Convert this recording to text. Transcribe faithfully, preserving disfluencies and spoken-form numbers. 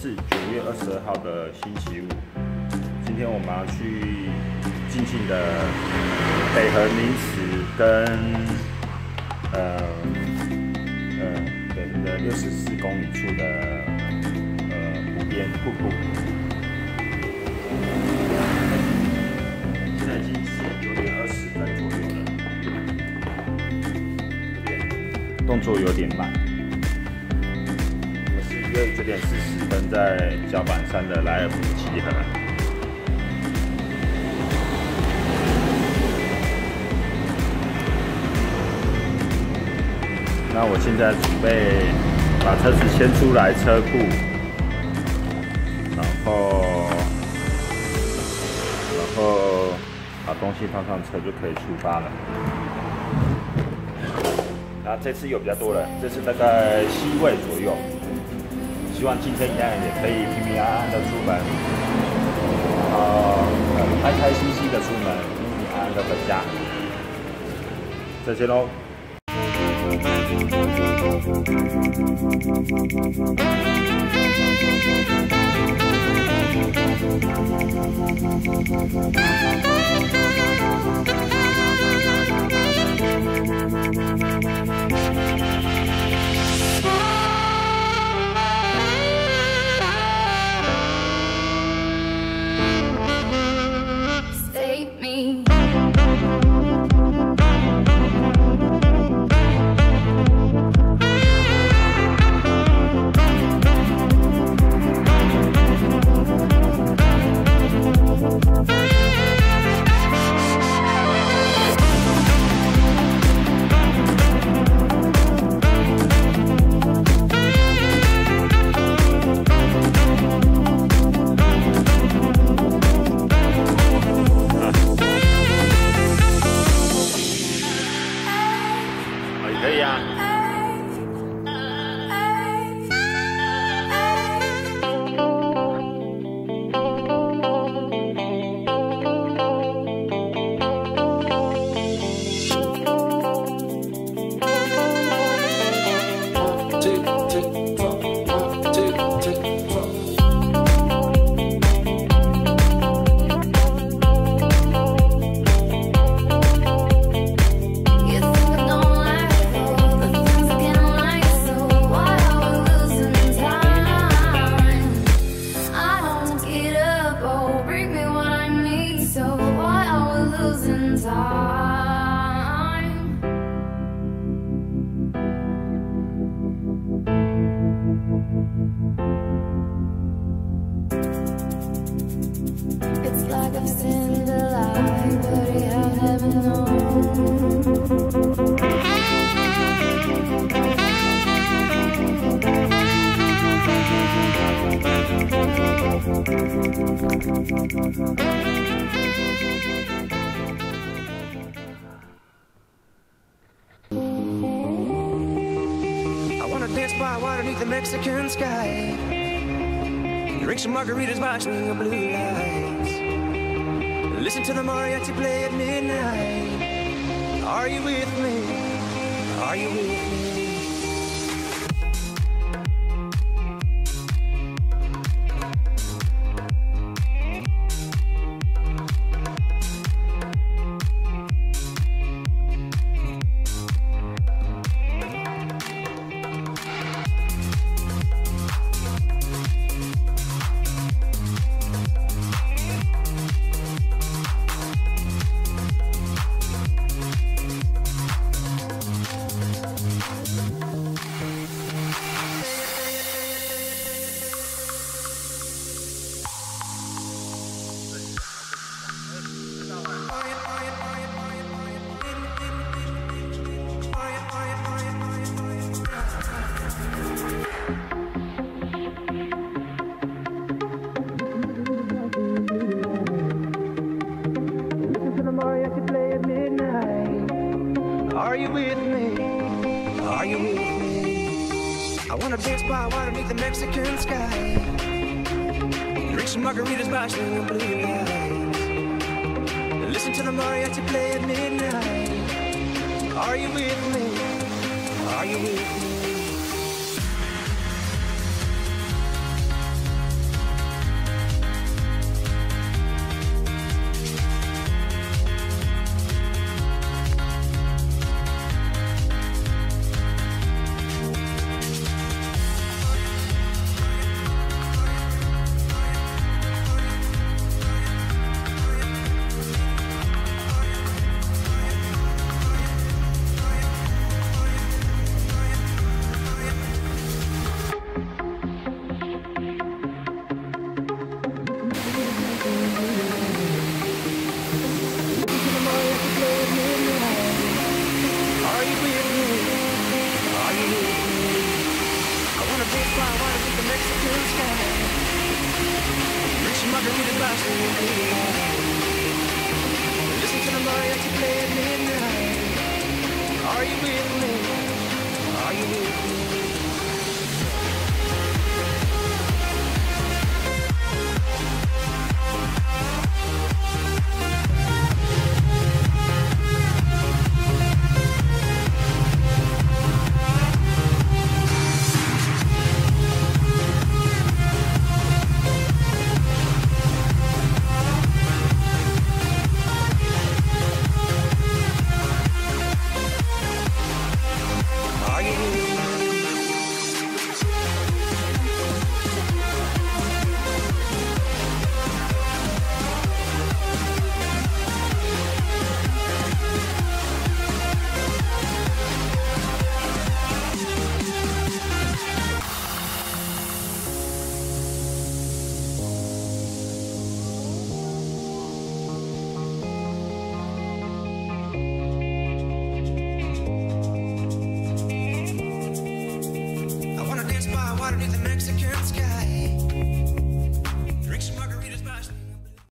是九月二十二号的星期五。今天我们要去静静的北横林池跟呃呃北横的六十四公里处的呃湖边瀑布。现在已经是九点二十分左右了，动作有点慢。 约九点四十分在脚板山的莱尔湖集合。那我现在准备把车子牵出来车库，然后然后把东西放上车就可以出发了。然后这次有比较多人，这次大概七位左右。 希望今天一样也可以平平安安的出门，呃，开开心心的出门，平平安安的回家。再见喽。可以啊。 I've seen the light, but I haven't known. I wanna dance by water beneath the Mexican sky. Drink some margaritas by swing of blue lights. Listen to the mariachi play at midnight. Are you with me? Are you with me? Are you with me? Are you with me? I wanna dance by water beneath the Mexican sky. Drink some margaritas by swing of blue lights. Listen to the mariachi play at midnight. Are you with me? Are you with me? midnight. Are you with me?